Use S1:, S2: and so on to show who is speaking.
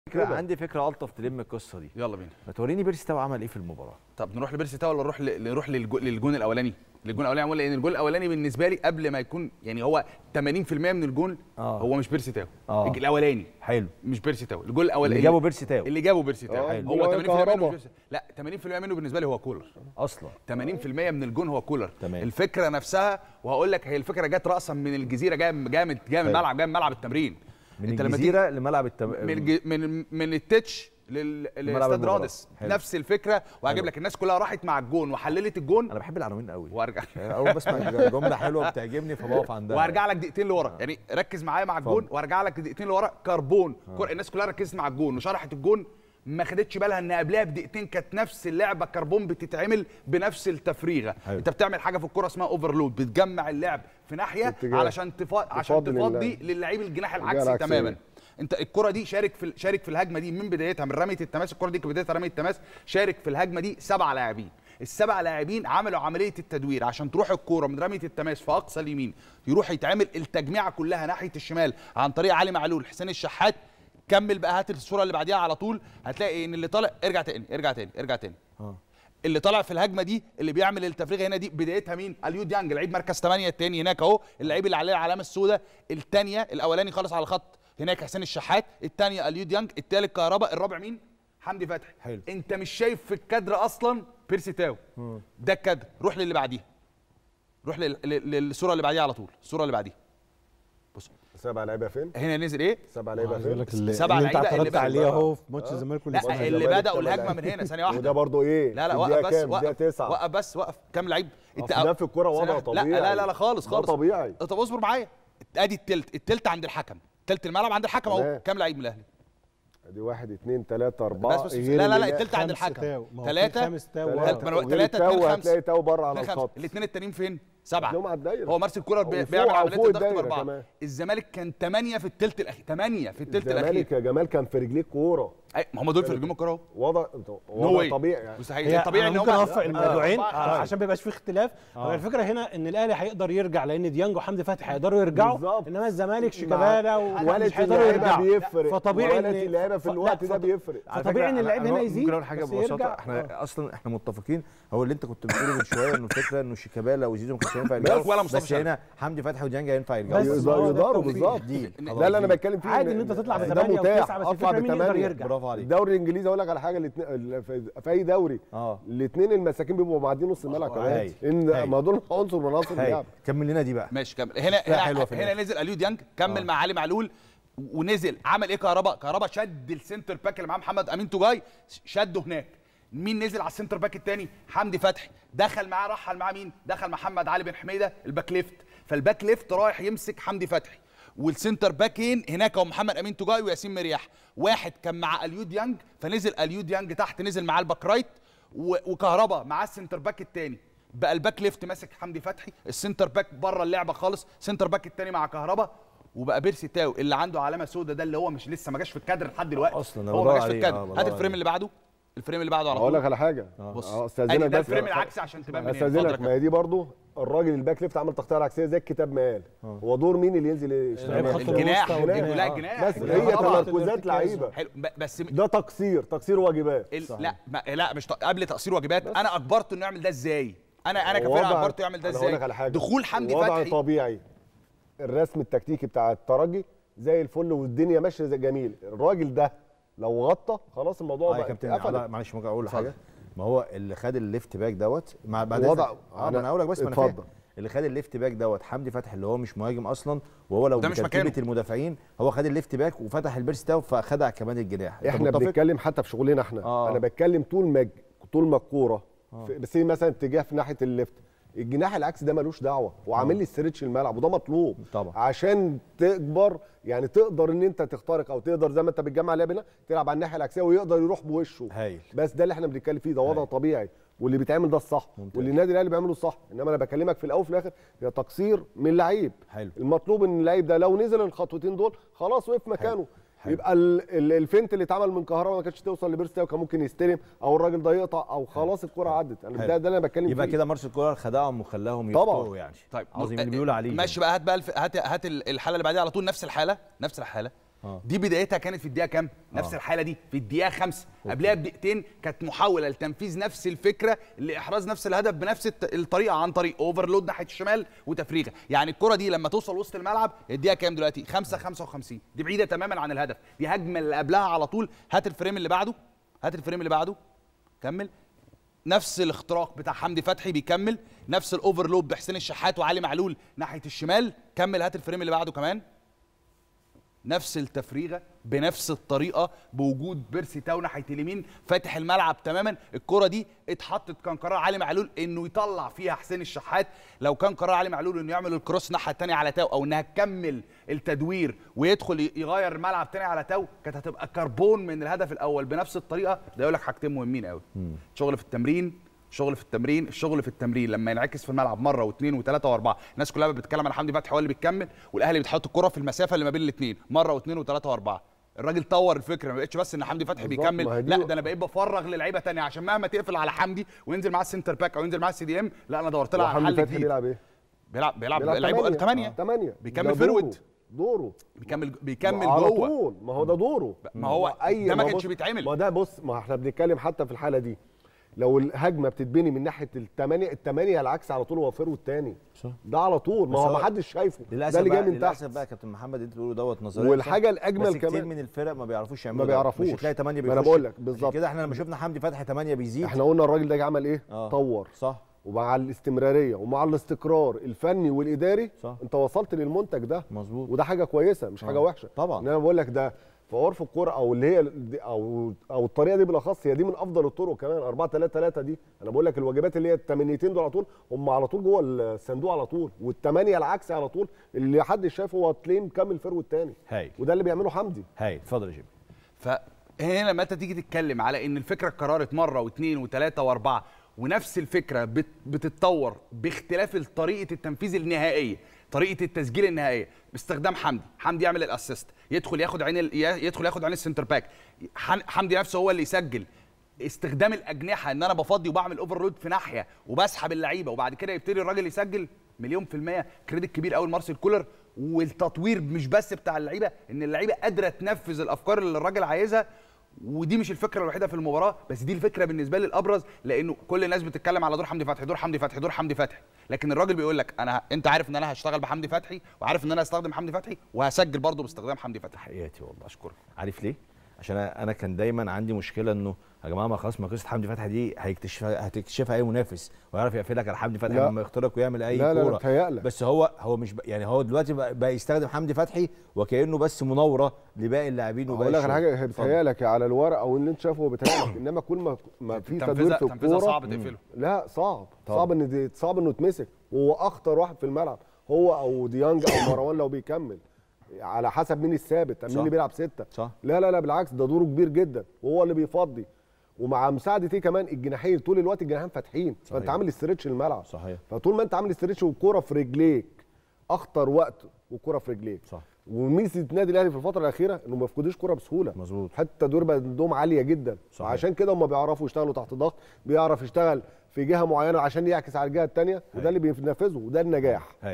S1: عندي فكره الطف تلم القصه دي.
S2: يلا بينا.
S1: ما توريني بيرسي تاو عمل ايه في المباراه.
S2: طب نروح لبيرسي تاو ولا نروح للجون الاولاني؟ للجون الاولاني عموما، لان الجون الاولاني بالنسبه لي قبل ما يكون يعني هو 80% من الجون هو مش بيرسي تاو. الاولاني
S1: حلو
S2: مش بيرسي تاو. الجول الاولاني
S1: اللي جابه بيرسي تاو
S2: هو 80% منه مش لا 80% منه بالنسبه لي هو كولر
S1: اصلا.
S2: 80% من الجون هو كولر.
S1: تمام.
S2: الفكره نفسها، وهقول لك هي الفكره جت راسا من الجزيره، جايه من الملعب، جايه من ملعب التمرين،
S1: من الجزيره لملعب
S2: من التتش للاستاد رادس. نفس الفكره. وهجيب لك الناس كلها راحت مع الجون وحللت الجون.
S1: انا بحب العناوين قوي
S2: وارجع
S1: اول بسمع جمله حلوه بتعجبني فبقف عندها
S2: وارجع لك دقيقتين لورا. يعني ركز معايا مع الجون وارجع لك دقيقتين لورا. كربون الناس كلها ركزت مع الجون وشرحت الجون، ما خدتش بالها ان قبلها بدقيقتين كانت نفس اللعبه كربون بتتعمل بنفس التفريغه. انت بتعمل حاجه في الكوره اسمها اوفرلود، بتجمع اللعب في ناحيه علشان تفضي للعيب الجناح العكسي تماما. انت الكره دي شارك في الهجمه دي من بدايتها، من رميه التماس. الكره دي كانت بدايتها رميه التماس. شارك في الهجمه دي 7 لاعبين. ال7 لاعبين عملوا عمليه التدوير عشان تروح الكوره من رميه التماس في اقصى اليمين، يروح يتعمل التجميعه كلها ناحيه الشمال عن طريق علي معلول، حسين الشحات. كمل بقى، هات الصوره اللي بعديها على طول، هتلاقي ان اللي طالع ارجع تاني. اللي طالع في الهجمه دي اللي بيعمل التفريغ هنا دي بدايتها مين؟ اليو ديانج، لعيب مركز 8 الثاني هناك اهو، اللعيب اللي عليه العلامه السوداء. الثانيه الاولاني خالص على الخط هناك حسين الشحات، الثانيه اليو ديانج، الثالث كهربا، الرابع مين؟ حمدي فتحي.
S1: حلو.
S2: انت مش شايف في الكادر اصلا بيرسي تاو. ده الكادر. روح للي بعديها، روح للصوره اللي بعديها على طول. الصوره اللي بعديها بص
S3: 7 لعيبه فين؟
S2: هنا نزل ايه؟
S3: 7 لعيبه فين؟
S2: 7 لعيبه اللي
S4: اعترضت عليه اهو في ماتش الزمالك
S2: لا اللي بداوا الهجمه من هنا. ثانيه واحده.
S3: وده برضه ايه؟
S2: لا وقف بس،
S3: وقف
S2: بس وقف. كام لعيب؟
S3: ده في الكوره وضع طبيعي.
S2: لا خالص
S3: طبيعي.
S2: طب اصبر معايا. ادي التلت عند الحكم، تلت الملعب عند الحكم اهو. كام لعيب من الاهلي؟
S3: ادي 1 2 3 4.
S2: بس لا التلت عند الحكم 3
S3: هتلاقي تاو بره على الخط.
S2: الاثنين التانيين فين؟ 7.
S3: هو
S2: مارسيل كولر بيعمل عمليه الضغط ب4. الزمالك كان 8 في الثلث الاخير. 8 في الثلث الاخير.
S3: الزمالك يا جمال كان في رجليه كوره.
S2: ما هم دول في رجليهم الكوره اهو.
S3: وضع طبيعي يعني.
S2: مستحيل. طبيعي ان هم
S4: ممكن اوفق الموضوعين عشان ما يبقاش فيه اختلاف. الفكره هنا ان الاهلي هيقدر يرجع لان ديانج وحمدي فتحي هيقدروا يرجعوا، انما الزمالك شيكابالا ومش هيقدروا يرجعوا.
S3: فطبيعي ان اللعيبه في الوقت ده بيفرق.
S4: فطبيعي ان اللعيب هنا يزيد.
S1: ممكن اقول حاجه ببساطه. احنا اصلا متفقين. هو اللي انت كنت بتقوله من شويه انه الفكره انه شيكابالا وزيزو ما كانش ينفع يرجعوا، بس هنا حمدي فتحي وديانج ينفع يرجعوا.
S3: يقدروا بالظبط. ده اللي انا بتكلم فيه.
S4: عادي ان انت تطلع ب 8 و9 بس الفكره مين يقدر يرجع.
S1: برافو عليك.
S3: الدوري الانجليزي اقول لك على حاجه، في اي دوري الاثنين المساكين بيبقوا معديين نص الملعب كمان، ان ما دول عنصر من عناصر اللعب.
S1: كمل لنا دي بقى.
S2: ماشي كمل. هنا نزل اليو ديانج، كمل مع علي معلول ونزل عمل ايه؟ كهربا شد السنتر باك اللي معاه محمد امين توجاي، شده هناك. مين نزل على السنتر باك الثاني؟ حمدي فتحي. دخل معاه، رحل معاه مين؟ دخل محمد علي بن حميده الباك ليفت. فالباك ليفت رايح يمسك حمدي فتحي، والسنتر باكين هناك هو محمد امين توجاي وياسين مرياح. واحد كان مع اليو ديانج فنزل اليو ديانج تحت، نزل معاه الباك رايت، وكهربا معاه السنتر باك الثاني. بقى الباك ليفت ماسك حمدي فتحي، السنتر باك بره اللعبه خالص، سنتر باك الثاني مع كهربا. وبقى بيرسي تاو اللي عنده علامه سوداء ده اللي هو مش لسه ما جاش في الكادر لحد دلوقتي
S1: اصلا.
S2: هو ما جاش في الكادر. هات الفريم اللي بعده. الفريم اللي بعده على طول.
S3: اقول لك على حاجه.
S2: بص
S3: استاذنك
S2: ده الفريم العكسي عشان تبان منين.
S3: استاذنك. ما هي دي برضه الراجل الباك ليفت عمل تغطيه عكسيه زي الكتاب ما قال. هو دور مين اللي ينزل يشتغل؟
S2: الجناح. لا الجناح
S3: بس هي تمركزات لعيبه.
S2: حلو بس
S3: ده تقصير واجبات.
S2: لا مش قبل تقصير واجبات. انا اجبرته انه يعمل ده ازاي؟ انا كفرقه اجبرته يعمل ده ازاي؟ دخول حمدي فتحي
S3: وضع طبيعي. الرسم التكتيكي بتاع الترجي زي الفل والدنيا ماشيه زي جميل. الراجل ده لو غطى خلاص الموضوع بقى.
S1: يا كابتن معلش ممكن اقول حاجه؟ ما هو اللي خد الليفت باك دوت مع بعد انا هقول لك بس. اتفضل. اللي خد الليفت باك دوت حمدي فتحي اللي هو مش مهاجم اصلا، وهو لو بترتيبه المدافعين هو خد الليفت باك وفتح البيرسي تاو فخدع كمان الجناح.
S3: احنا بنتكلم حتى في شغلنا احنا. انا بتكلم طول ما الكوره بس مثلا اتجاه في ناحيه الليفت، الجناح العكسي ده ملوش دعوه وعامل لي استرتش الملعب، وده مطلوب
S1: طبعا
S3: عشان تكبر. يعني تقدر ان انت تخترق او تقدر زي ما انت بتجمع لعب هنا تلعب على الناحيه العكسيه ويقدر يروح بوشه.
S1: هايل.
S3: بس ده اللي احنا بنتكلم فيه، ده وضع طبيعي واللي بيتعمل ده الصح. واللي النادي الاهلي بيعمله الصح. انما انا بكلمك في الاول وفي الاخر هي تقصير من لعيب. المطلوب ان اللعيب ده لو نزل الخطوتين دول خلاص وقف مكانه. يبقى الفنت اللي اتعمل من كهربا ما كانتش توصل لبيرسي تاو، كان ممكن يستلم او الراجل ده يقطع او خلاص الكره عدت. ده اللي انا بتكلم فيه.
S1: يبقى كده مارسيل كولر خدعهم وخلاهم يخطئوا يعني.
S2: طيب
S1: عظيم اللي بيقول عليه.
S2: ماشي بقى. هات الحاله اللي بعديها على طول. نفس الحاله دي بدايتها كانت في الدقيقه كام؟ نفس الحاله دي في الدقيقه 5. قبلها بدقيقتين كانت محاوله لتنفيذ نفس الفكره لاحراز نفس الهدف بنفس الطريقه عن طريق اوفرلود ناحيه الشمال وتفريغه. يعني الكره دي لما توصل وسط الملعب الدقيقه كام دلوقتي؟ 5:55. دي بعيده تماما عن الهدف، دي هجمه اللي قبلها على طول. هات الفريم اللي بعده، هات الفريم اللي بعده، كمل. نفس الاختراق بتاع حمدي فتحي بيكمل، نفس الاوفرلود بحسين الشحات وعلي معلول ناحيه الشمال. كمل، هات الفريم اللي بعده كمان. نفس التفريغه بنفس الطريقه بوجود بيرسي تاو ناحيه اليمين فاتح الملعب تماما. الكره دي اتحطت، كان قرار علي معلول انه يطلع فيها حسين الشحات. لو كان قرار علي معلول انه يعمل الكروس الناحيه الثانيه على تاو او انها تكمل التدوير ويدخل يغير الملعب تاني على تاو، كانت هتبقى كربون من الهدف الاول بنفس الطريقه. ده يقول لك حاجتين مهمين قوي: شغل في التمرين، الشغل في التمرين لما ينعكس في الملعب مره واثنين وثلاثه واربعه. الناس كلها بتتكلم عن حمدي فتحي هو اللي بيكمل والاهلي بتحط الكره في المسافه اللي ما بين الاثنين مره واثنين وثلاثه واربعه. الراجل طور الفكره، ما بقتش بس ان حمدي فتحي بيكمل، لا ده انا بقيت بفرغ للعيبه ثانيه عشان مهما تقفل على حمدي وينزل معاه السنتر باك او ينزل معاه السي دي ام، لا انا دورت لها على حل جديد.
S3: بيلعب ايه؟
S2: بيلعب لعيبه 8 بيكمل فيرود،
S3: دوره
S2: بيكمل
S3: على
S2: جوه
S3: طول. ما هو ده دوره،
S2: ما هو ده ما كانش بيتعمل.
S3: ما ده بص، ما احنا بنتكلم حتى في الحاله دي لو الهجمه بتتبني من ناحيه الثمانيه العكس على طول هو فيرو الثاني ده على طول. ما هو ما حدش شايفه، ده اللي جاي من تحت.
S1: للاسف بقى يا كابتن محمد انت بتقوله دوت نظريه،
S3: والحاجه الاجمل
S1: بس
S3: كمان
S1: كتير من الفرق ما بيعرفوش يعملوا،
S3: ما بيعرفوش.
S1: مش هتلاقي 8 بيخش.
S3: انا بقول لك بالظبط
S1: كده. احنا لما شفنا حمدي فتحي 8 بيزيد،
S3: احنا قلنا الراجل ده عمل ايه؟ طور،
S1: صح،
S3: ومع الاستمراريه ومع الاستقرار الفني والاداري صح. انت وصلت للمنتج ده،
S1: مظبوط،
S3: وده حاجه كويسه مش حاجه وحشه
S1: طبعا.
S3: انا بقول لك ده في عرف الكوره او اللي هي او الطريقه دي بالاخص هي دي من افضل الطرق كمان. 4-3-3 دي انا بقول لك الواجبات اللي هي الثمانيتين دول على طول هم على طول جوه الصندوق على طول، والثمانيه العكس على طول اللي حد شايفه هو تلاقيه مكمل فرو الثاني، وده اللي بيعمله حمدي.
S1: اتفضل يا جيمي.
S2: فهنا لما انت تيجي تتكلم على ان الفكره اتكررت مره واثنين وثلاثه واربعه ونفس الفكره بتتطور باختلاف طريقه التنفيذ النهائيه، طريقه التسجيل النهائيه باستخدام حمدي يعمل الاسيست، يدخل ياخد عين السنتر باك، حمدي نفسه هو اللي يسجل، استخدام الاجنحه ان انا بفضي وبعمل اوفرلود في ناحيه وبسحب اللعيبه وبعد كده يبتدي الراجل يسجل. مليون في المية كريدت كبير قوي لمارسيل كولر، والتطوير مش بس بتاع اللعيبه، ان اللعيبه قادره تنفذ الافكار اللي الراجل عايزها. ودي مش الفكره الوحيده في المباراه، بس دي الفكره بالنسبه لي الابرز، لانه كل الناس بتتكلم على دور حمدي فتحي، لكن الراجل بيقول لك انت عارف ان انا هشتغل بحمدي فتحي وعارف ان انا هستخدم حمدي فتحي وهسجل برضه باستخدام حمدي فتحي.
S1: حقيقتي والله اشكرك. عارف ليه؟ عشان انا كان دايما عندي مشكله انه يا جماعه ما خلاص، ما قصه حمدي فتحي دي هتكتشفها اي منافس ويعرف يقفلك على حمدي فتحي لما يخترق ويعمل اي كوره. بس هو مش يعني هو دلوقتي بقى يستخدم حمدي فتحي وكانه بس مناوره لباقي اللاعبين وباقي
S3: الشغل. اقول لك على حاجه، بيتهيألك على الورقه او اللي انت شايفه هو بيتهيألك، انما كل ما في تدوير في الكوره
S2: صعب تقفله.
S3: لا صعب انه يتمسك، وهو اخطر واحد في الملعب هو او ديانج او مروان لو بيكمل على حسب مين الثابت، مين اللي بيلعب 6 صح. لا بالعكس ده دوره كبير جدا وهو اللي بيفضي، ومع مساعده ايه كمان الجناحين طول الوقت الجناحين فاتحين، فانت عامل استرتش الملعب
S1: صحيح.
S3: فطول ما انت عامل استرتش والكوره في رجليك اخطر وقت والكوره في رجليك صح. وميزه النادي الاهلي في الفتره الاخيره انه ما بيفقدوش كوره بسهوله،
S1: مظبوط،
S3: حتى الدور بقى عندهم عاليه جدا صحيح. وعشان كده هم بيعرفوا يشتغلوا تحت ضغط، بيعرف يشتغل في جهه معينه عشان يعكس على الجهه الثانيه، وده اللي بينفذه وده النجاح.